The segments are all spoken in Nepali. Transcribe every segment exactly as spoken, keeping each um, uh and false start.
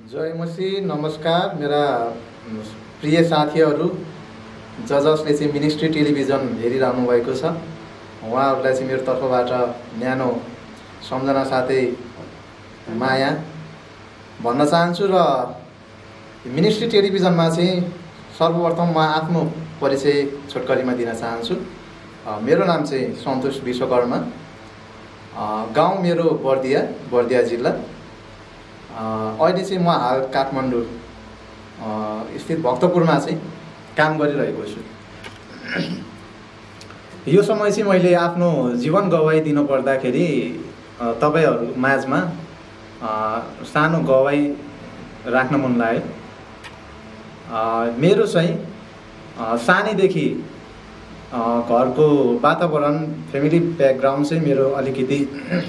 जय मसी, नमस्कार मेरा प्रिय साथीहरू ज जसले चाहिँ मिनिस्ट्री टेलिभिजन हेरिरहनु भएको छ उहाँहरूलाई चाहिँ मेरो तर्फबाट न्यानो सम्झना साथै माया भन्न चाहन्छु। र मिनिस्ट्री टेलिभिजनमा चाहिँ सर्वप्रथम म आफ्नो परिचय छोटकरीमा दिन चाहन्छु। मेरो नाम चाहिँ सन्तोष विश्वकर्मा, गाउँ मेरो बर्दिया बर्दिया जिल्ला। अहिले चाहिँ म हाल काठमाडौँ स्थित भक्तपुरमा चाहिँ काम गरिरहेको छु। यो समय चाहिँ मैले आफ्नो जीवन गवाई दिनु पर्दाखेरि तपाईहरु माझमा सानो गवाई राख्न मन लाग्यो। मेरो चाहिँ सानैदेखि घरको वातावरण, फ्यामिली ब्याकग्राउन्ड चाहिँ मेरो अलिकति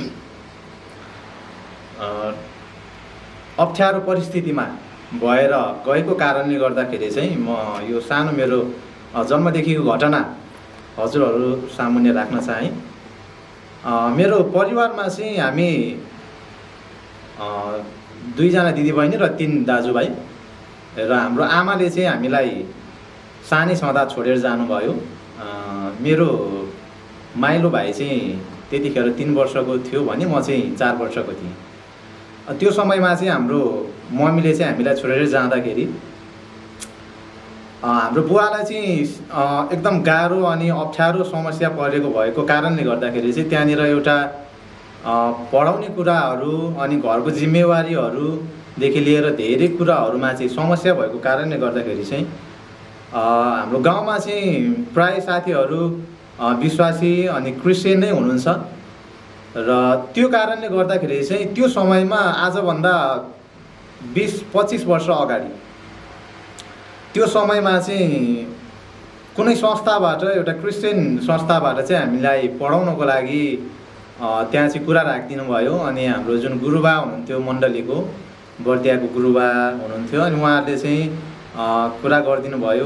अप्ठ्यारो परिस्थितिमा भएर गएको कारणले गर्दाखेरि चाहिँ म यो सानो मेरो जन्मदेखिको घटना हजुरहरू सामुन्ने राख्न चाहे। मेरो परिवारमा चाहिँ हामी दुईजना दिदीबहिनी र तीन दाजुभाइ, र हाम्रो आमाले चाहिँ हामीलाई सानै छँदा छोडेर जानुभयो। मेरो माइलो भाइ चाहिँ त्यतिखेर तीन वर्षको थियो भने म चाहिँ चार वर्षको थिएँ। त्यो समयमा चाहिँ हाम्रो मम्मीले चाहिँ हामीलाई छोडेर जाँदाखेरि हाम्रो बुवालाई चाहिँ एकदम गाह्रो अनि अप्ठ्यारो समस्या परेको भएको कारणले गर्दाखेरि चाहिँ त्यहाँनिर एउटा पढाउने कुराहरू अनि घरको जिम्मेवारीहरूदेखि लिएर धेरै कुराहरूमा चाहिँ समस्या भएको कारणले गर्दाखेरि चाहिँ हाम्रो गाउँमा चाहिँ प्राय साथीहरू विश्वासी अनि क्रिस्चियन नै हुनुहुन्छ। र त्यो कारणले गर्दाखेरि चाहिँ त्यो समयमा आजभन्दा बीस पच्चीस वर्ष अगाडि त्यो समयमा चाहिँ कुनै संस्थाबाट, एउटा क्रिस्चियन संस्थाबाट चाहिँ हामीलाई पढाउनको लागि त्यहाँ चाहिँ कुरा राखिदिनु भयो। अनि हाम्रो जुन गुरुबा हुनुहुन्थ्यो मण्डलीको, बर्दियाको गुरुबा हुनुहुन्थ्यो, अनि उहाँहरूले चाहिँ कुरा गरिदिनु भयो,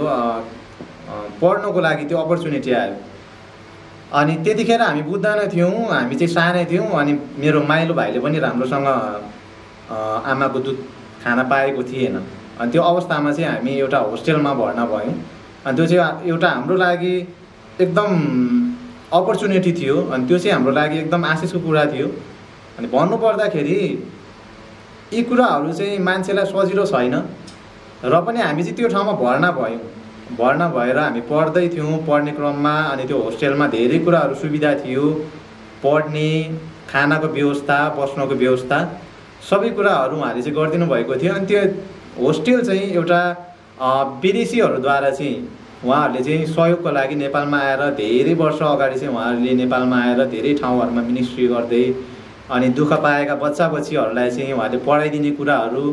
पढ्नको लागि त्यो अपर्च्युनिटी आयो। अनि त्यतिखेर हामी बुझ्दैन थियौँ, हामी चाहिँ सानै थियौँ। अनि मेरो माइलो भाइले पनि राम्रोसँग आमाको दुध खान पाएको थिएन। अनि त्यो अवस्थामा चाहिँ हामी एउटा होस्टेलमा भर्ना भयौँ। अनि त्यो चाहिँ एउटा हाम्रो लागि एकदम अपर्च्युनिटी थियो। अनि त्यो चाहिँ हाम्रो लागि एकदम आशिषको कुरा थियो। अनि भन्नुपर्दाखेरि यी कुराहरू चाहिँ मान्छेलाई सजिलो छैन, र पनि हामी चाहिँ त्यो ठाउँमा भर्ना भयौँ। भर्ना भएर हामी पढ्दै थियौँ। पढ्ने क्रममा अनि त्यो होस्टेलमा धेरै कुराहरू सुविधा थियो, पढ्ने, खानाको व्यवस्था, बस्नको व्यवस्था, सबै कुराहरू उहाँले चाहिँ गरिदिनु भएको थियो। अनि त्यो होस्टेल चाहिँ एउटा विदेशीहरूद्वारा चाहिँ उहाँहरूले चाहिँ सहयोगको लागि नेपालमा आएर धेरै वर्ष अगाडि चाहिँ उहाँहरूले नेपालमा आएर धेरै ठाउँहरूमा मिनिस्ट्री गर्दै अनि दुःख पाएका बच्चा बच्चीहरूलाई चाहिँ उहाँले पढाइदिने कुराहरू,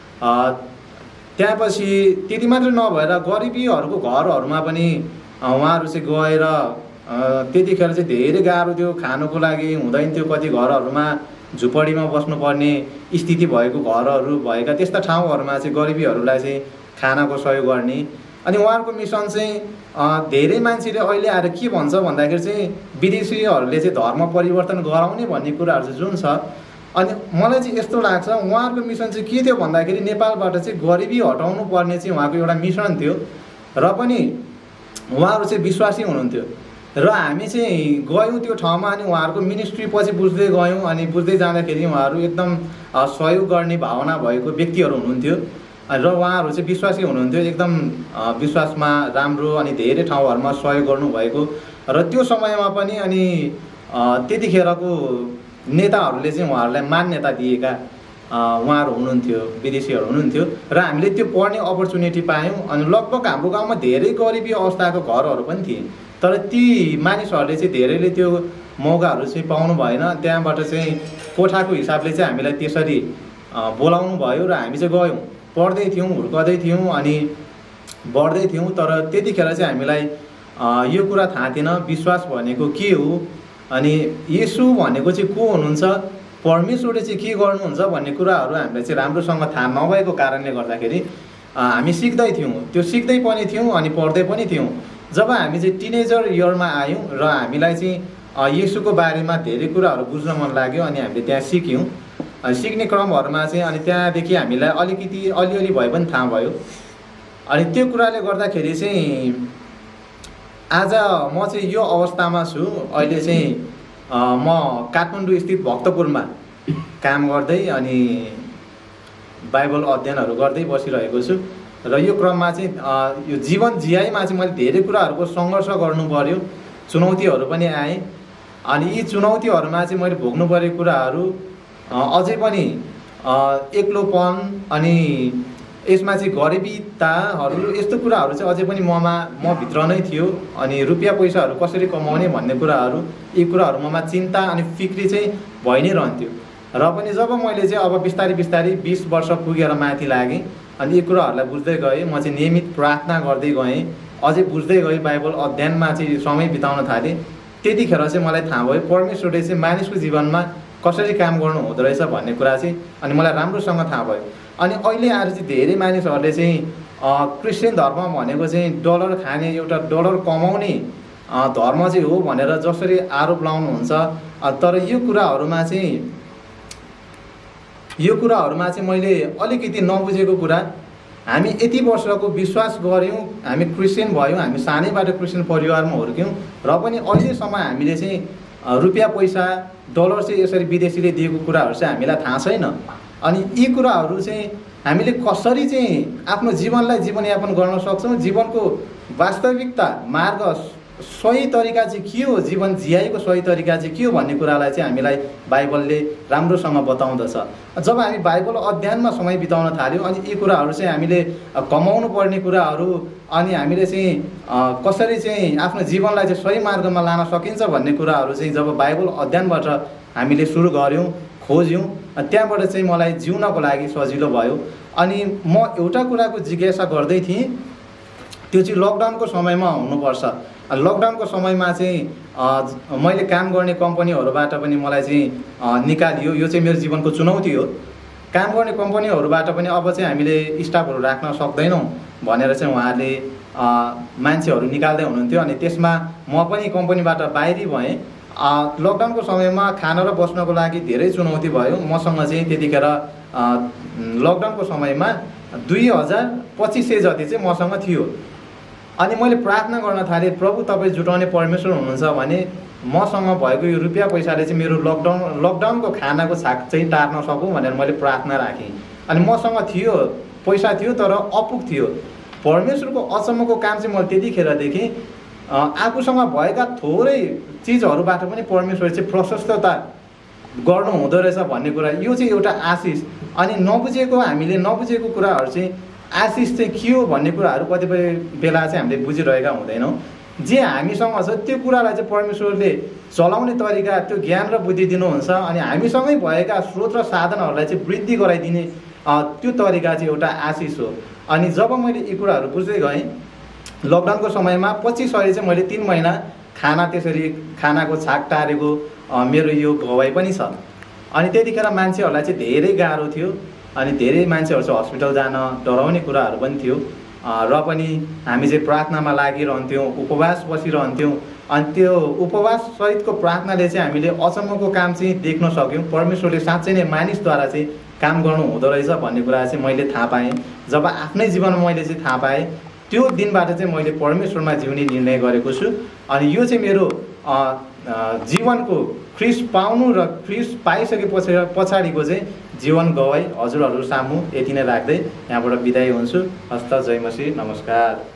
त्यसपछि त्यति मात्र नभएर गरिबीहरूको घरहरूमा पनि उहाँहरू चाहिँ गएर त्यतिखेर चाहिँ धेरै गाह्रो थियो, खानुको लागि हुँदैन थियो। कति घरहरूमा झुपडीमा बस्नुपर्ने स्थिति भएको घरहरू भएका त्यस्ता ठाउँहरूमा चाहिँ गरिबीहरूलाई चाहिँ खानाको सहयोग गर्ने। अनि उहाँहरूको मिसन चाहिँ धेरै मान्छेले अहिले आएर के भन्छ भन्दाखेरि चाहिँ विदेशीहरूले चाहिँ धर्म परिवर्तन गराउने भन्ने कुराहरू चाहिँ जुन छ, अनि मलाई चाहिँ यस्तो लाग्छ उहाँहरूको मिसन चाहिँ के थियो भन्दाखेरि नेपालबाट चाहिँ गरिबी हटाउनु पर्ने चाहिँ उहाँको एउटा मिसन थियो। र पनि उहाँहरू चाहिँ विश्वासी हुनुहुन्थ्यो। र हामी चाहिँ गयौँ त्यो ठाउँमा। अनि उहाँहरूको मिनिस्ट्री पछि बुझ्दै गयौँ। अनि बुझ्दै जाँदाखेरि उहाँहरू एकदम सहयोग गर्ने भावना भएको व्यक्तिहरू हुनुहुन्थ्यो। र उहाँहरू चाहिँ विश्वासी हुनुहुन्थ्यो, एकदम विश्वासमा राम्रो, अनि धेरै ठाउँहरूमा सहयोग गर्नुभएको। र त्यो समयमा पनि अनि त्यतिखेरको नेताहरूले चाहिँ उहाँहरूलाई मान्यता दिएका उहाँहरू हुनुहुन्थ्यो, विदेशीहरू हुनुहुन्थ्यो। र हामीले त्यो पढ्ने अपर्च्युनिटी पायौँ। अनि लगभग हाम्रो गाउँमा धेरै गरिबी अवस्थाको घरहरू पनि थिए, तर ती मानिसहरूले चाहिँ धेरैले त्यो मौकाहरू चाहिँ पाउनु भएन। त्यहाँबाट चाहिँ कोठाको हिसाबले चाहिँ हामीलाई त्यसरी बोलाउनु भयो र हामी चाहिँ गयौँ, पढ्दै थियौँ, हुर्कदै थियौँ, अनि बढ्दै थियौँ। तर त्यतिखेर चाहिँ हामीलाई यो कुरा थाहा थिएन विश्वास भनेको के हो, अनि येशू भनेको चाहिँ को हुनुहुन्छ, परमेश्वरले चाहिँ के गर्नुहुन्छ भन्ने कुराहरू हामीलाई चाहिँ राम्रोसँग थाहा नभएको कारणले गर्दाखेरि हामी सिक्दै थियौँ, त्यो सिक्दै पनि थियौँ अनि पढ्दै पनि थियौँ। जब हामी चाहिँ टिनेजर इयरमा आयौँ र हामीलाई चाहिँ येशूको बारेमा धेरै कुराहरू बुझ्न मन लाग्यो, अनि हामीले त्यहाँ सिक्यौँ। सिक्ने क्रमहरूमा चाहिँ अनि त्यहाँदेखि हामीलाई अलिकति अलिअलि भए पनि थाहा भयो। अनि त्यो कुराले गर्दाखेरि चाहिँ आज म चाहिँ यो अवस्थामा छु। अहिले चाहिँ म काठमाडौँ स्थित भक्तपुरमा काम गर्दै अनि बाइबल अध्ययनहरू गर्दै बसिरहेको छु। र यो क्रममा चाहिँ यो जीवन जियाइमा चाहिँ मैले धेरै कुराहरूको सङ्घर्ष गर्नु पर्यो, चुनौतीहरू पनि आए। अनि यी चुनौतीहरूमा चाहिँ मैले भोग्नु परेको कुराहरू अझै पनि एक्लोपन अनि यसमा चाहिँ गरिबीताहरू यस्तो कुराहरू चाहिँ अझै पनि ममा म भित्र नै थियो। अनि रुपियाँ पैसाहरू कसरी कमाउने भन्ने कुराहरू यी कुराहरू ममा चिन्ता अनि फिक्री चाहिँ भइ नै रहन्थ्यो। र पनि जब मैले चाहिँ अब बिस्तारै बिस्तारै बिस वर्ष पुगेर माथि लागेँ अनि यी कुराहरूलाई बुझ्दै गएँ, म चाहिँ नियमित प्रार्थना गर्दै गएँ, अझै बुझ्दै गएँ, बाइबल अध्ययनमा चाहिँ समय बिताउन थालेँ। त्यतिखेर चाहिँ मलाई थाहा भयो परमेश्वरले चाहिँ मानिसको जीवनमा कसरी काम गर्नु हुँदो रहेछ भन्ने कुरा चाहिँ अनि मलाई राम्रोसँग थाहा भयो। अनि अहिले आएर चाहिँ धेरै मानिसहरूले चाहिँ क्रिस्चियन धर्म भनेको चाहिँ डलर खाने एउटा डलर कमाउने धर्म चाहिँ हो भनेर जसरी आरोप लाउनुहुन्छ। तर यो कुराहरूमा चाहिँ यो कुराहरूमा चाहिँ मैले अलिकति नबुझेको कुरा, हामी यति वर्षको विश्वास गऱ्यौँ, हामी क्रिस्चियन भयौँ, हामी सानैबाट क्रिस्चियन परिवारमा हुर्क्यौँ र पनि अहिलेसम्म हामीले चाहिँ रुपियाँ पैसा डलर चाहिँ यसरी विदेशीले दिएको कुराहरू चाहिँ हामीलाई थाहा छैन। अनि यी कुराहरू चाहिँ हामीले कसरी चाहिँ आफ्नो जीवनलाई जीवनयापन गर्न सक्छौँ, जीवनको वास्तविकता मार्ग सही तरिका चाहिँ के हो, जीवन जियाइको सही तरिका चाहिँ के हो भन्ने कुरालाई चाहिँ हामीलाई बाइबलले राम्रोसँग बताउँदछ। जब हामी बाइबल अध्ययनमा समय बिताउन थाल्यौँ अनि यी कुराहरू चाहिँ हामीले कमाउनु पर्ने कुराहरू अनि हामीले चाहिँ कसरी चाहिँ आफ्नो जीवनलाई चाहिँ सही मार्गमा लान सकिन्छ भन्ने कुराहरू चाहिँ जब बाइबल अध्ययनबाट हामीले सुरु गऱ्यौँ, खोज्यौँ, त्यहाँबाट चाहिँ मलाई जिउनको लागि सजिलो भयो। अनि म एउटा कुराको जिज्ञासा गर्दै थिएँ, त्यो चाहिँ लकडाउनको समयमा हुनुपर्छ। लकडाउनको समयमा चाहिँ मैले काम गर्ने कम्पनीहरूबाट पनि मलाई चाहिँ निकालियो। यो चाहिँ मेरो जीवनको चुनौती हो। काम गर्ने कम्पनीहरूबाट पनि अब चाहिँ हामीले स्टाफहरू राख्न सक्दैनौँ भनेर चाहिँ उहाँहरूले मान्छेहरू निकाल्दै हुनुहुन्थ्यो। अनि त्यसमा म पनि कम्पनीबाट बाहिरी भएँ। लकडाउनको समयमा खान र बस्नको लागि धेरै चुनौती भयो। मसँग चाहिँ त्यतिखेर लकडाउनको समयमा दुई हजार पच्चिस सय जति चाहिँ मसँग थियो। अनि मैले प्रार्थना गर्न थालेँ, प्रभु तपाईँ जुटाउने परमेश्वर हुनुहुन्छ भने मसँग भएको यो रुपियाँ पैसाले चाहिँ मेरो लकडाउन लकडाउनको खानाको छाक चाहिँ टार्न सकौँ भनेर मैले प्रार्थना राखेँ। अनि मसँग थियो, पैसा थियो, तर अपुग थियो। परमेश्वरको अचम्मको काम चाहिँ मैले त्यतिखेर देखेँ, आफूसँग भएका थोरै चिजहरूबाट पनि परमेश्वर चाहिँ प्रशस्तता गर्नु हुँदो रहेछ भन्ने कुरा, यो चाहिँ एउटा आशिष। अनि नबुझेको हामीले नबुझेको कुराहरू चाहिँ आशिष चाहिँ के हो भन्ने कुराहरू कतिपय बेला चाहिँ हामीले बुझिरहेका हुँदैनौँ। जे हामीसँग छ त्यो कुरालाई चाहिँ परमेश्वरले चलाउने तरिका, त्यो ज्ञान र बुद्धि दिनुहुन्छ। अनि हामीसँगै भएका स्रोत र साधनहरूलाई चाहिँ वृद्धि गराइदिने त्यो तरिका चाहिँ एउटा आशिष हो। अनि जब मैले यी कुराहरू बुझ्दै गएँ, लकडाउनको समयमा पच्चिस सय चाहिँ मैले तिन महिना खाना त्यसरी खानाको छाक टारेको मेरो यो गवाई पनि छ। अनि त्यतिखेर मान्छेहरूलाई चाहिँ धेरै गाह्रो थियो। अनि धेरै मान्छेहरू चाहिँ हस्पिटल जान डराउने कुराहरू पनि थियो। र पनि हामी चाहिँ प्रार्थनामा लागिरहन्थ्यौँ, उपवास बसिरहन्थ्यौँ। अनि त्यो उपवास सहितको प्रार्थनाले चाहिँ हामीले अचम्मको काम चाहिँ देख्न सक्यौँ। परमेश्वरले साँच्चै नै मानिसद्वारा चाहिँ काम गर्नु हुँदो रहेछ भन्ने कुरा चाहिँ मैले थाहा पाएँ। जब आफ्नै जीवनमा मैले चाहिँ थाहा पाएँ, त्यो दिनबाट चाहिँ मैले परमेश्वरमा जिउने निर्णय गरेको छु। अनि यो चाहिँ मेरो जीवनको ख्रिस्ट पाउनु र ख्रिस्ट पाइसके पछि पछाडिको चाहिँ जीवन गवाई हजुरहरू सामु यति नै राख्दै यहाँबाट बिदाई हुन्छु। हस्त, जय मसीह, नमस्कार।